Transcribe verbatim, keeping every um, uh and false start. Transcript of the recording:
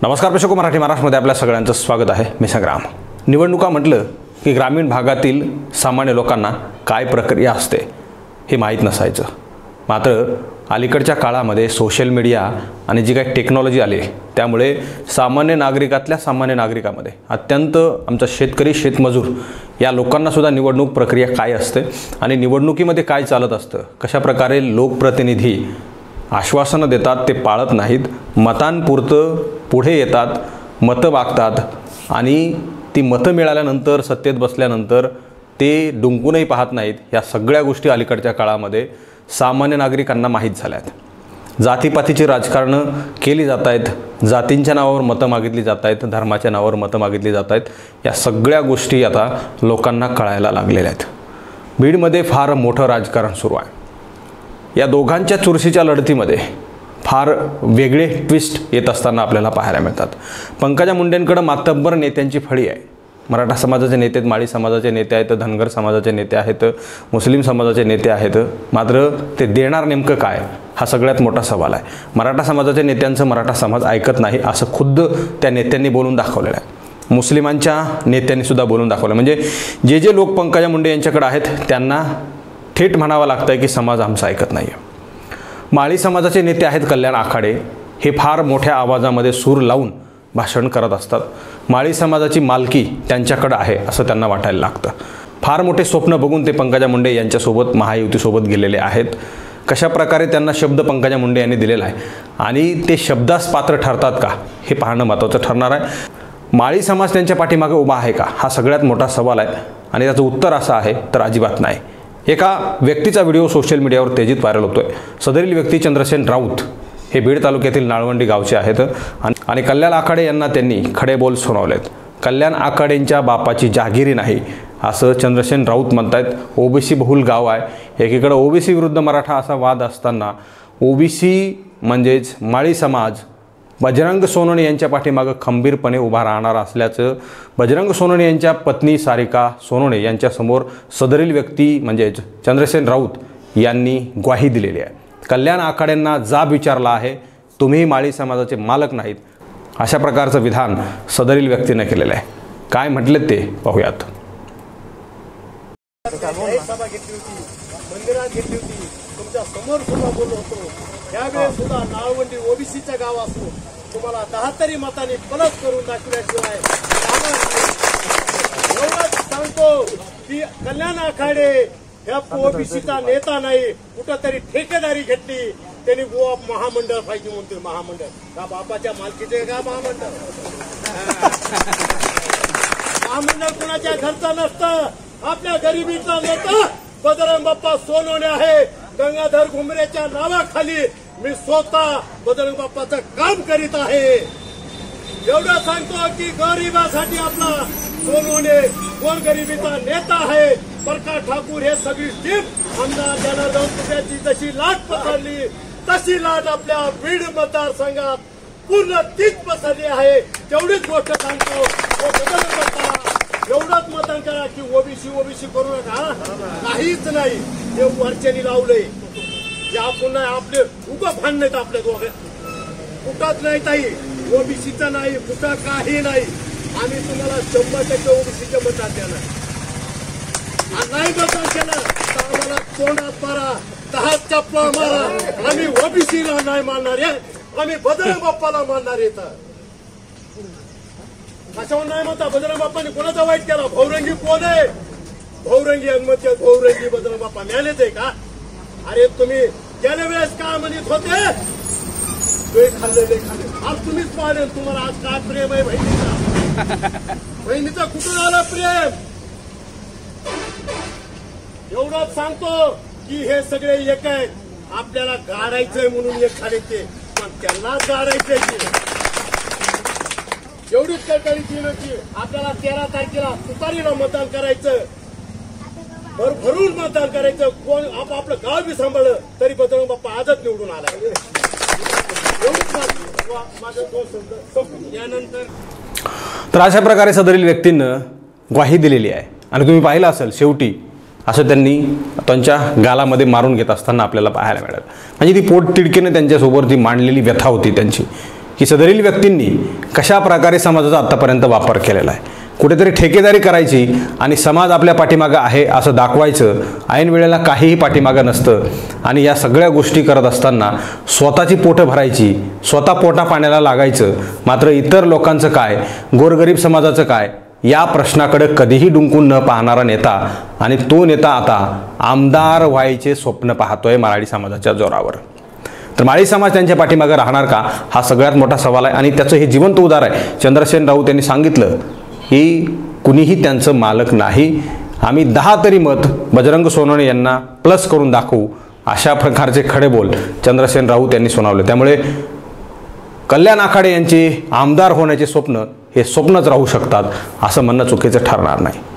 नमस्कार प्रेक्षको, मराठी महाराष्ट्रामध्ये आपल्या सगळ्यांचं स्वागत आहे. मी संग्राम. निवडणुका म्हटलं की ग्रामीण भागातील सामान्य लोकांना काय प्रक्रिया असते हे माहीत नसायचं. मात्र अलीकडच्या काळामध्ये सोशल मीडिया आणि जी काही टेक्नॉलॉजी आली त्यामुळे सामान्य नागरिकातल्या सामान्य नागरिकामध्ये अत्यंत आमचा शेतकरी शेतमजूर या लोकांनासुद्धा निवडणूक प्रक्रिया काय असते आणि निवडणुकीमध्ये काय चालत असतं, कशा प्रकारे लोकप्रतिनिधी आश्वासनं देतात ते पाळत नाहीत, मतांपुरतं पुढे येतात, मतं मागतात आणि ती मतं मिळाल्यानंतर सत्तेत बसल्यानंतर ते डुंकूनही पाहत नाहीत. या सगळ्या गोष्टी अलीकडच्या काळामध्ये सामान्य नागरिकांना माहीत झाल्या आहेत. जातीपातीची राजकारणं केली जात आहेत, जातींच्या नावावर मतं मागितली जात आहेत, धर्माच्या नावावर मतं मागितली जात आहेत. या सगळ्या गोष्टी आता लोकांना कळायला लागलेल्या आहेत. बीडमध्ये फार मोठं राजकारण सुरू आहे. या दोघांच्या चुरशीच्या लढतीमध्ये फार वेगळे ट्विस्ट येत असताना आपल्याला पाहायला मिळतात. पंकजा मुंडेंकडे मातब्बर नेत्यांची फळी आहे. मराठा समाजाचे नेते आहेत, माळी समाजाचे नेते आहेत, धनगर समाजाचे नेते आहेत, मुस्लिम समाजाचे नेते आहेत. मात्र ते देणार नेमकं काय हा सगळ्यात मोठा सवाल आहे. मराठा समाजाच्या नेत्यांचं मराठा समाज ऐकत नाही असं खुद्द त्या नेत्यांनी बोलून दाखवलेलं आहे. मुस्लिमांच्या नेत्यांनी सुद्धा बोलून दाखवलं. म्हणजे जे जे लोक पंकजा मुंडे यांच्याकडे आहेत त्यांना थेट म्हणावं लागतं आहे की समाज आमचा ऐकत नाही आहे. माळी समाजाचे नेते आहेत कल्याण आखाडे, हे फार मोठ्या आवाजामध्ये सूर लावून भाषण करत असतात. माळी समाजाची मालकी त्यांच्याकडं आहे असं त्यांना वाटायला लागतं. फार मोठे स्वप्न बघून ते पंकजा मुंडे यांच्यासोबत महायुतीसोबत गेलेले आहेत. कशा प्रकारे त्यांना शब्द पंकजा मुंडे यांनी दिलेला आहे आणि ते शब्दास पात्र ठरतात का हे पाहणं महत्त्वाचं ठरणार आहे. माळी समाज त्यांच्या पाठीमागे उभा आहे का हा सगळ्यात मोठा सवाल आहे आणि त्याचं उत्तर असं आहे तर अजिबात नाही. एका व्यक्तीचा व्हिडिओ सोशल मीडियावर तेजीत व्हायरल होतोय. सदरील व्यक्ती चंद्रसेन राऊत हे बीड तालुक्यातील नाळवंडी गावचे आहेत आणि कल्याण आखाडे यांना त्यांनी खडे बोल सुनावलेत. कल्याण आखाडेंच्या बापाची जहागिरी नाही असं चंद्रसेन राऊत म्हणतायत. ओबीसी बहुल गाव आहे. एकीकडे ओबीसी विरुद्ध मराठा असा वाद असताना ओबीसी म्हणजेच माळी समाज बजरंग सोनवणे यांच्या पाठीमागं खंबीरपणे उभा राहणार असल्याचं बजरंग सोनवणे यांच्या पत्नी सारिका सोनवणे यांच्यासमोर सदरील व्यक्ती म्हणजेच चंद्रसेन राऊत यांनी ग्वाही दिलेली आहे. कल्याण आखाड्यांना जाब विचारला आहे, तुम्ही माळी समाजाचे मालक नाहीत अशा प्रकारचं विधान सदरील व्यक्तीने केलेलं आहे. काय म्हटले ते पाहूयात. सभा घेतली होती, मंदिरात घेतली होती, तुमच्या समोर सुद्धा बोललो होतो. त्यावेळेस सुद्धा नाळवंडी ओबीसीचं गाव असो, तुम्हाला दहा तरी मतांनी पलट करून दाखवल्याशिवाय एवढंच सांगतो की कल्याण आखाडे ह्या ओबीसीचा नेता नाही, कुठंतरी ठेकेदारी घेतली त्यांनी गोवा महामंडळ पाहिजे म्हणतोय. महामंडळ का बापाच्या मालकीचे का महामंडळ? महामंडळ कुणाच्या घरचं नसतं, आपल्या गरिबीचा नेता बजरंग बाप्पा सोनवणे आहे. गंगाधर घुमरेच्या नावाखाली मी स्वतः बजरंग बाप्पाचं काम करीत आहे. एवढं सांगतो की गरिबासाठी आपला सोनवणे गोरगरिबीचा नेता आहे. प्रकाश ठाकूर हे सगळी टीम आमदार जनार्दन तुपे जशी लाट पसरली तशी लाट आपल्या बीड मतदारसंघात पूर्ण तीच पसरली आहे. तेवढीच गोष्ट सांगतो. बजरंग बाप्पा एवढंच मतदान करा की ओबीसी ओबीसी करू नका. काहीच नाही, हे वरच्यानी लावलंय. जे आपण आपले उभं भान नाहीत आपल्या दोघे कुठंच नाही ताई. ओबीसीचं नाही, कुठं काही नाही. आम्ही तुम्हाला शंभर टक्के ओबीसीचे मतदान देणार. नाही मतदान केलं तर आम्हाला तोंडात मारा, दहा चप्पा मारा. आम्ही ओबीसीला नाही मानणार आहे, आम्ही बजरंग बाप्पाला मानणार आहे. तर कशावर नाही म्हणता? बजरंग बाप्पाने कोणाचा वाईट केला? भौरंगी कोण आहे? भौरंगी हनुमत भौरंगी बजरंग बाप्पा मिळालेच आहे का? अरे तुम्ही गेल्या वेळेस का म्हणत होते खाल्ले खाल्ले, आज तुम्हीच पाहिले. तुम्हाला आज काय प्रेम आहे बहिणीचा? बहिणीचा कुठून आलं प्रेम? एवढंच सांगतो की हे सगळे एक आहेत. आपल्याला गाडायचंय म्हणून एक खाले ते, पण त्यांना गाडायचंय की एवढीच कळकळीची नव्हती. आपल्याला तेरा तारखेला तुतारीला मतदान करायचं, भरभरून मतदान करायचं. कोण आपलं गाव बी सांभाळलं तरी बजरंग बाप्पा आजच निवडून आला. यानंतर तर अशा प्रकारे सदरील व्यक्तीनं ग्वाही दिलेली आहे आणि तुम्ही पाहिलं असेल शेवटी असं त्यांनी त्यांच्या गालामध्ये मारून घेत असताना आपल्याला पाहायला मिळालं. म्हणजे ती पोट तिडकीने त्यांच्यासोबत ती मांडलेली व्यथा होती त्यांची की सदरील व्यक्तींनी कशा प्रकारे समाजाचा आत्तापर्यंत वापर केलेला आहे. कुठेतरी ठेकेदारी करायची आणि समाज आपल्या पाठीमागं आहे असं दाखवायचं, ऐन वेळेला काहीही पाठीमागं नसतं आणि या सगळ्या गोष्टी करत असताना स्वतःची पोटं भरायची, स्वतः पोटा पाण्याला लागायचं, मात्र इतर लोकांचं काय, गोरगरीब समाजाचं काय या प्रश्नाकडे कधीही डुंकून न पाहणारा नेता आणि तो नेता आता आमदार व्हायचे स्वप्न पाहतोय मराठी समाजाच्या जोरावर. तर माळी समाज त्यांच्या पाठीमागे राहणार का हा सगळ्यात मोठा सवाल आहे आणि त्याचं हे जिवंत उदाहरण आहे. चंद्रसेन राऊत यांनी सांगितलं की कुणीही त्यांचं मालक नाही, आम्ही दहा तरी मत बजरंग सोनवणे यांना प्लस करून दाखवू, अशा प्रकारचे खडे बोल चंद्रसेन राऊत यांनी सुनावले. त्यामुळे कल्याण आखाडे यांचे आमदार होण्याचे स्वप्न हे स्वप्नच राहू शकतात असं म्हणणं चुकीचं ठरणार नाही.